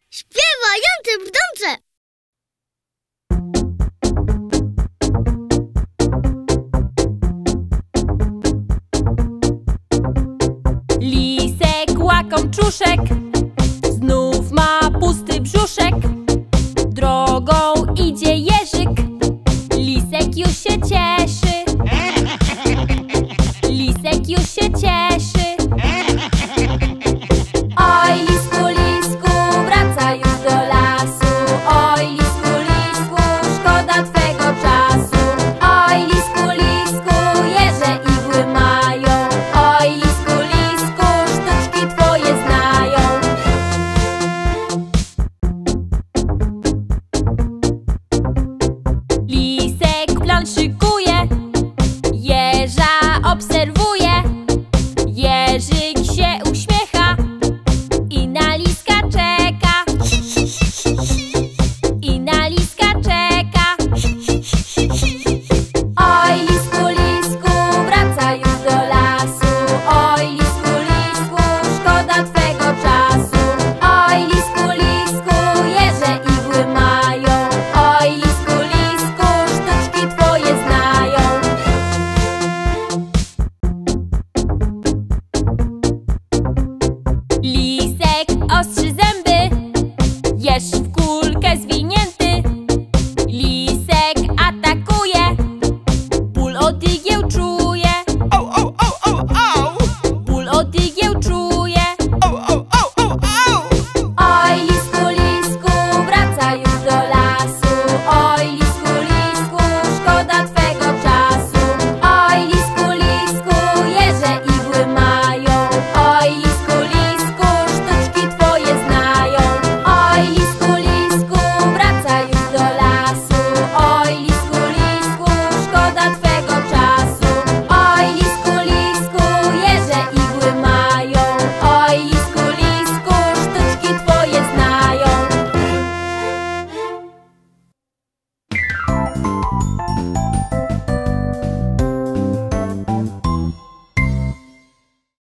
Śpiewające brzdące! Lisek łakomczuszek znów ma pusty brzuszek. Drogą idzie jeżyk, lisek już się cieszy. Lisek już się cieszy. Oj, lisku, lisku, wraca już do lasu. Oj, lisku, lisku, szkoda twego czasu. Oj, lisku, lisku, jeże igły mają. Oj, lisku, lisku, sztuczki twoje znają. Lisek plan szykuje, jeża obserwuje. Jerzyk się uśmiecha i na liska czeka. I na liska czeka. Oj, lisku, lisku, wraca już do lasu. Oj, lisku, lisku, szkoda twego czasu. Oj, lisku, lisku, jeże igły mają. Oj, lisku, lisku, sztuczki twoje znają. Lisek ostrzy zęby